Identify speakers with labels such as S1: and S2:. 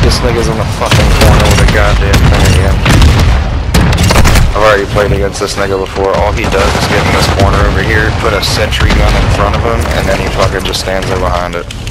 S1: This nigga's in the fucking corner with a goddamn thing again. I've already played against this nigga before. All he does is get in this corner over here, put a sentry gun in front of him, and then he fucking just stands there behind it.